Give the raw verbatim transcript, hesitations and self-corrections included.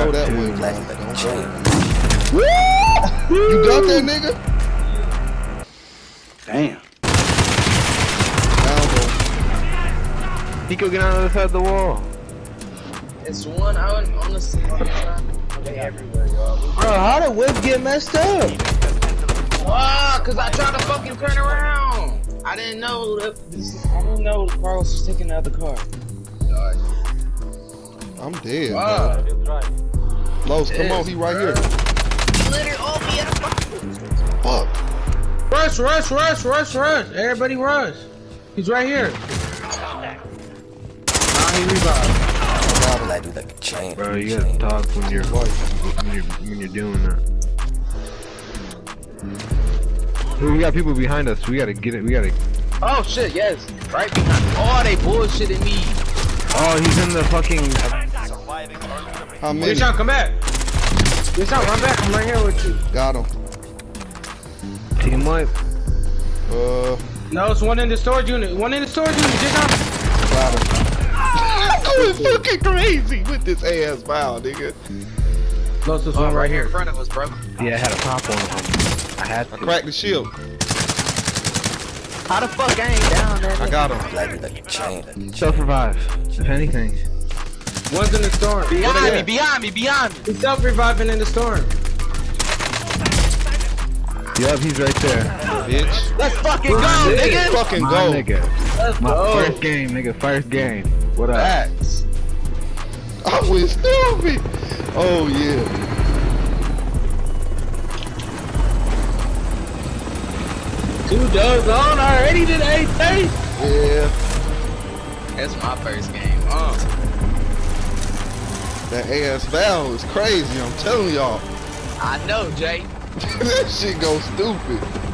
go that way, man. You got that nigga? Damn. He could get on the other side of the wall. It's one out on the side. They everywhere, y'all. Bro, how did whip get messed up? Ah, cause I tried to fucking turn around. I didn't know that this, I didn't know the car was sticking out the car. I'm dead, Wow. man. Los, come on, he right here. Literally, oh, yeah. Fuck. Rush, rush, rush, rush, rush. Everybody rush. He's right here. Nah, he revived. Bro, you gotta talk when you're when you're when you're doing that. Ooh, we got people behind us. We gotta get it. We gotta. Oh shit, yes. Right behind. Oh, they bullshitting me. Oh, he's in the fucking. How many? Good shot, come back. Good shot, run back. I'm right here with you. Got him. Team wipe. Uh. No, it's one in the storage unit. One in the storage unit. Just now. Got him. I'm going fucking crazy with this ass bow, nigga. Close this Oh, one right in here. front of us, bro. Yeah, I had a pop on him. I had to. I cracked the shield. How the fuck I ain't down there? I got him. Self-revive, if anything. One's in the storm. Behind me, behind me, behind me. He's self-reviving in the storm. Yup, he's right there. Bitch. Let's fucking go, Let's nigga. fucking My go. nigga. Let's My go. first game, nigga. First game. What up? Facts. I went stupid. Oh, yeah. Two dogs on already today, hey? Yeah. That's my first game. Uh. That ass valve is crazy, I'm telling y'all. I know, Jay. That shit goes stupid.